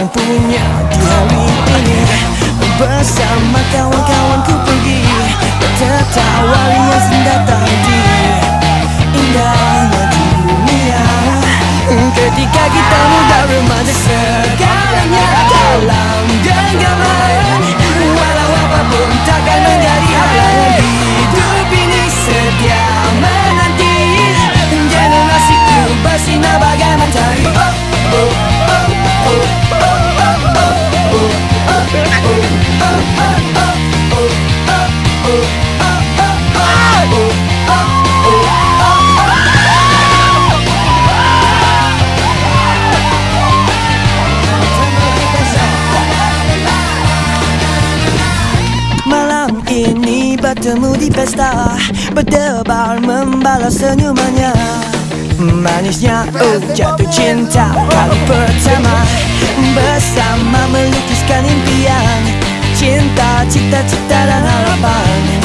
yang punya di hari ini. Bersama kawan-kawanku pergi tertawa riang indah tadi. Indahnya dunia ketika kita muda remaja, segalanya dalam genggaman. Walau apapun takkan menjadi halangan. Hidup ini setia menanti, generasiku bersinar bagai matahari. Malam ini bertemu di pesta, berdebar membalas senyumannya. Manisnya jatuh cinta kali pertama, bersama melukiskan impian, cinta, cita-cita dan harapan.